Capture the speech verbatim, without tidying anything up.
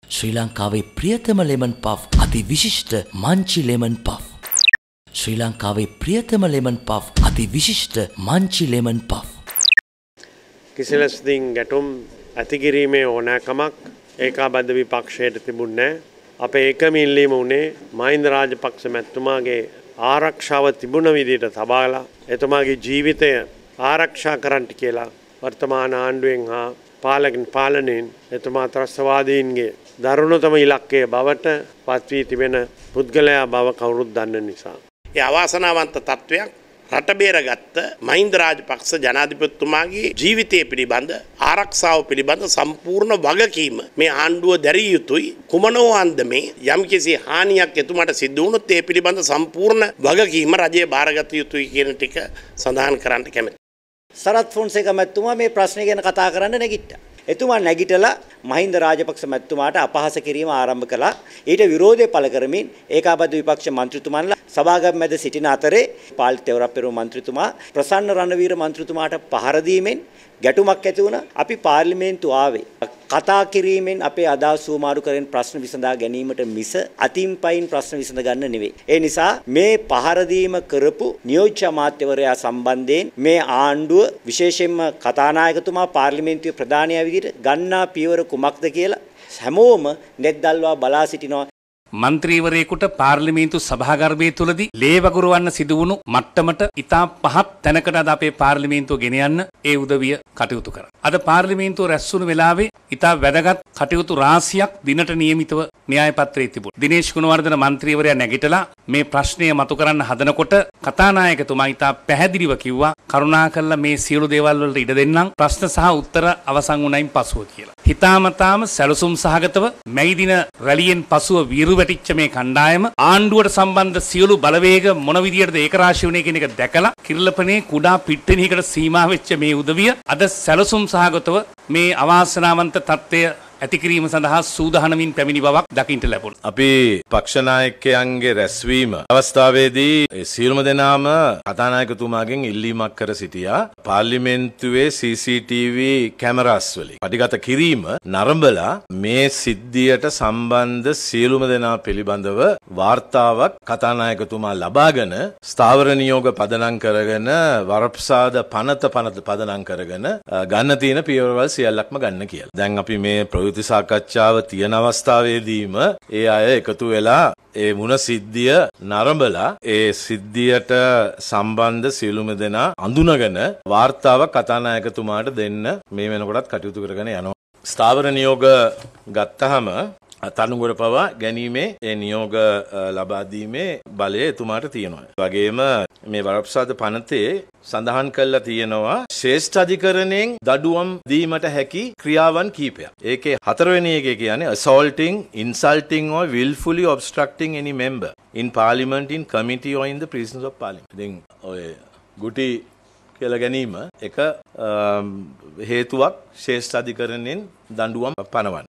ශ්‍රී ලංකාවේ ප්‍රියතම lemon puff අති විශිෂ්ට මංචි ලෙමන් පෆ්. ශ්‍රී ලංකාවේ ප්‍රියතම ලෙමන් පෆ් අති විශිෂ්ට මංචි ලෙමන් පෆ්. කිසිලස්දින් ගැටුම් ඇතිකිරීමේ ඕනෑකමක් ඒකාබද්ධ විපක්ෂයට තිබුණේ නැහැ. අපේ එකම ඉල්ලීම උනේ මහින්ද රාජපක්ෂ මැතිතුමාගේ ආරක්ෂාව තිබුණ විදිහට තබාලා එතුමාගේ ජීවිතය ආරක්ෂා කරන්නට කියලා වර්තමාන ආණ්ඩුවෙන් හා පාලකන් පාලනයෙන් එතුමා ත්‍රස්තවාදීන්ගේ දරුණුතම ඉලක්කය බවට පත් වී තිබෙන පුද්ගලයා බව කවුරුත් දන්න නිසා. ඒ අවාසනාවන්ත තත්වයක් රට බේරගත්ත මහින්ද රාජපක්ෂ ජනාධිපතිතුමාගේ ජීවිතය පිළිබඳ ආරක්ෂාව පිළිබඳ සම්පූර්ණ වගකීම මේ ආණ්ඩුව දැරිය යුතුයි. කුමනෝ අන්දමේ යම්කිසි හානියක් එතුමාට සිද්ධ වුණොත් ඒ පිළිබඳ සම්පූර්ණ වගකීම රජය බාරගත යුතුයි කියන ටික සඳහන් කරන්න කැමතියි. සරත් ෆොන්සේකා මැතිතුමා මේ ප්‍රශ්නේ ගැන කතා කරන්න නැගිට්ටා. එතුමා නැගිටලා මහින්ද රාජපක්ෂ මැතිතුමාට අපහාස කිරීම ආරම්භ කළා. ඊට විරෝධය පළ කරමින් ඒකාබද්ධ විපක්ෂ මන්ත්‍රීතුමන්ලා සභාගම් මැද සිටින අතරේ පාලිත තෙවරප්පෙරුම මන්ත්‍රීතුමා ප්‍රසන්න රණවීර මන්ත්‍රීතුමාට පහර දීමෙන් ගැටුමක් ඇති වුණා. අපි පාර්ලිමේන්තු ආවේ කතා කිරීමෙන් අපේ අදහස් සුමාරු කරගෙන ප්‍රශ්න විසඳා ගැනීමට මිස අතින් පයින් ප්‍රශ්න විසඳ ගන්න නෙවෙයි. ඒ නිසා මේ පහර දීම කරපු නියෝජ්‍ය අමාත්‍යවරයා සම්බන්ධයෙන් මේ ආණ්ඩුව විශේෂයෙන්ම කතානායකතුමා පාර්ලිමේන්තුවේ ප්‍රධානියා විදිහට ගන්නා පියවර කුමක්ද කියලා හැමෝම net දල්වා බලා සිටිනවා. මන්ත්‍රීවරයෙකුට පාර්ලිමේන්තු සභාගර්භය තුලදී ලේ වගුරවන්න සිදු වුණු මට්ටමට ඉතා පහත් තැනකට අද අපේ පාර්ලිමේන්තුව ගෙන යන්න ඒ උදවිය කටයුතු කරා. අද පාර්ලිමේන්තුව රැස්වුණු වෙලාවේ ඉතා වැදගත් කටයුතු රාශියක් දිනට නියමිතව න්‍යාය පත්‍රයේ තිබුණා. දිනේෂ් ගුණවර්ධන මන්ත්‍රීවරයා නැගිටලා මේ ප්‍රශ්නය මතු කරන්න හදනකොට කතානායකතුමා ඉතා පැහැදිලිව කිව්වා කරුණාකරලා මේ සියලු දේවල් වලට ඉඩ දෙන්නම් ප්‍රශ්න සහ උත්තර අවසන් වුණයින් පසුව කියලා. හිතාමතාම සැලසුම් සහගතව මැයි දින රැළියෙන් පසුව වීරු වැටිච්ච මේ කණ්ඩායම ආණ්ඩුවට සම්බන්ධ සියලු බලවේග මොන විදියටද ඒකරාශී වුණේ කියන එක දැකලා කිරිල්ලපනේ කුඩා පිට්ටනියකට සීමා වෙච්ච මේ උදවිය අද සැලසුම් සහගතව මේ අවාසනාවන්ත තත්ත්වය ඇතිකිරීම සඳහා සූදානමින් පැමිණි බවක් දකින්න ලැබුණා. අපි පක්ෂ නායකයන්ගේ රැස්වීම අවස්ථාවේදී ඒ සියලුම දෙනාම කතානායකතුමාගෙන් ඉල්ලීමක් කර සිටියා. පාර්ලිමේන්තුවේ සී සී ටී වී කැමරාස් වලින් පටිගත කිරීම නරඹලා මේ සිද්ධියට සම්බන්ධ සියලුම දෙනා පිළිබඳව වාර්තාවක් කතානායකතුමා ලබාගෙන ස්ථාවර නියෝග පදනම් කරගෙන වරප්‍රසාද පනත පනත පදනම් කරගෙන ගන්න තියෙන පියවරවල් සියල්ලක්ම ගන්න කියලා. දැන් අපි මේ ප්‍රවෘත්ති සාකච්ඡාව තියෙන අවස්ථාවේදීම ඒ අය එකතු වෙලා ඒ මුණ සිද්ධිය නරඹලා ඒ සිද්ධියට සම්බන්ධ සියලුම දෙනා අඳුනගෙන වාර්තාවක් කතානායකතුමාට දෙන්න මේ වෙනකොටත් කටයුතු කරගෙන යනවා. ස්ථාවර නියෝග ගත්තාම තනුගොඩ පවා ගැනීමේ ඒ නියෝග ලබා දීමේ බලය එතුමාට තියෙනවා. ඒ වගේම මේ වරප්‍රසාද පනතේ සඳහන් කරලා තියෙනවා ශ්‍රේෂ්ඨ අධිකරණයෙන් දඩුවම් දීමට හැකි ක්‍රියාවන් කීපයක්. ඒකේ හතරවෙනි එකේ කියන්නේ assaulting, insulting or willfully obstructing any member in parliament, in committee or in the presence of parliament. ඉතින් ඔය ගුටි කියලා ගැනීම එක හේතුවක් ශ්‍රේෂ්ඨ අධිකරණයෙන් දඬුවම් පනවන්න.